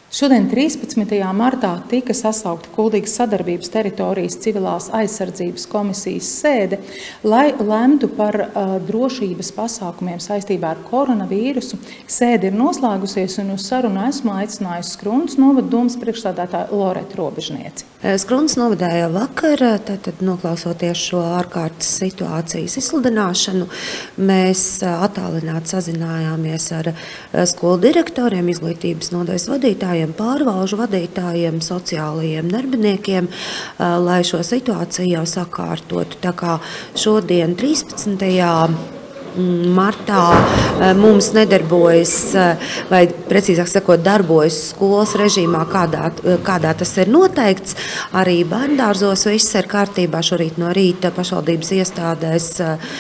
Šodien 13. martā tika sasaukta Kuldīgas sadarbības teritorijas civilās aizsardzības komisijas sēde, lai lemtu par drošības pasākumiem saistībā ar koronavīrusu. Sēde ir noslēgusies un uz sarunu esmu aicinājusi Skrundas novada domes priekšsēdētāju Loretu Robežnieci. Skrundas novadēja vakar, tad noklausoties šo ārkārtas situācijas izsludināšanu, mēs attālināti sazinājāmies ar skolu direktoriem, izglītības nodaļas vadītājiem, pārvalžu vadītājiem, sociālajiem darbiniekiem, lai šo situāciju jau sakārtotu. Tā kā šodien 13. martā mums nedarbojas, vai precīzāk sakot, darbojas skolas režīmā, kādā tas ir noteikts. Arī bērndārzos viss ir kārtībā. Šorīt no rīta pašvaldības iestādēs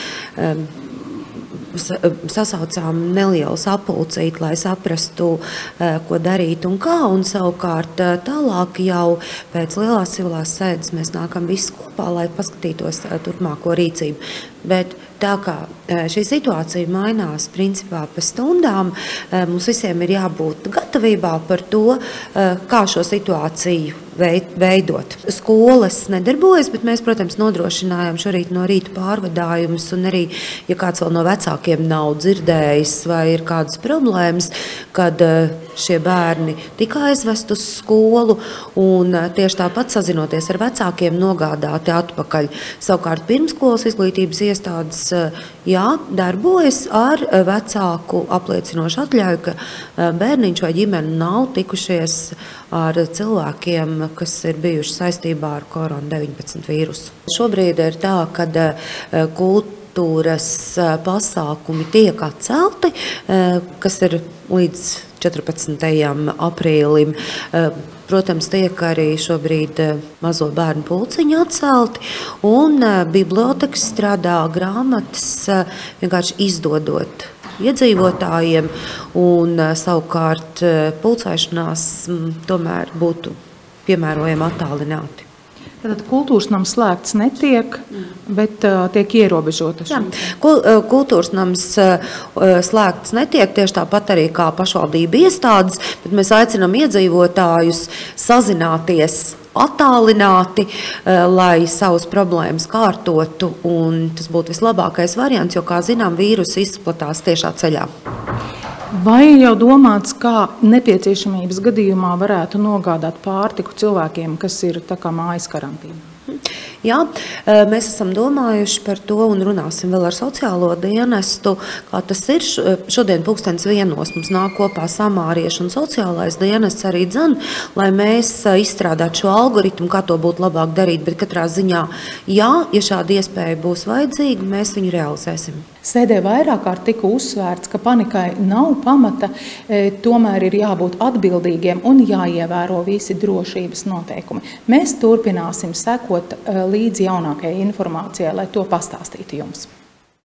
sasaucām nelielu sapulcīti, lai saprastu, ko darīt un kā. Un savukārt tālāk jau pēc lielās civilās sēdes mēs nākam visi kopā, lai paskatītos turpmāko rīcību. Bet tā kā šī situācija mainās principā pa stundām, mums visiem ir jābūt gatavībā par to, kā šo situāciju veidot. Skolas nedarbojas, bet mēs, protams, nodrošinājām šorīt no rīta pārvadājumus, un arī, ja kāds vēl no vecākiem nav dzirdējis vai ir kādas problēmas, kad šie bērni tika aizvest uz skolu un tieši tāpat sazinoties ar vecākiem nogādāti atpakaļ. Savukārt pirmskolas izglītības iestādes darbojas ar vecāku apliecinošu atļauju, ka bērniņš vai ģimene nav tikušies ar cilvēkiem, kas ir bijuši saistībā ar Korona-19 vīrusu. Šobrīd ir tā, ka kultūras pasākumi tiek atcelti, kas ir līdz 14. aprīlim. Protams, tiek arī šobrīd mazo bērnu pulciņi atcelti, un bibliotekas strādā grāmatas vienkārši izdodot iedzīvotājiem, un savukārt pulcēšanās tomēr būtu piemērojami attālināti. Tātad kultūras nams slēgts netiek, bet tiek ierobežotas. Jā, kultūras nams slēgts netiek, tieši tāpat arī kā pašvaldība iestādes, bet mēs aicinām iedzīvotājus sazināties attālināti, lai savas problēmas kārtotu, un tas būtu vislabākais variants, jo, kā zinām, vīruss izplatās tiešā ceļā. Vai jau domāts, kā nepieciešamības gadījumā varētu nogādāt pārtiku cilvēkiem, kas ir tā kā mājas karantīna? Jā, mēs esam domājuši par to un runāsim vēl ar sociālo dienestu, kā tas ir. Šodien 1:00 mums nāk kopā samārieši un sociālais dienests arī dzen, lai mēs izstrādātu šo algoritmu, kā to būtu labāk darīt, bet katrā ziņā, ja šāda iespēja būs vajadzīga, mēs viņu realizēsim. Sēdē vairāk kārt tika uzsvērts, ka panikai nav pamata, tomēr ir jābūt atbildīgiem un jāievēro visi drošības noteikumi. Mēs turpināsim sekot līdz jaunākajai informācijai, lai to pastāstītu jums.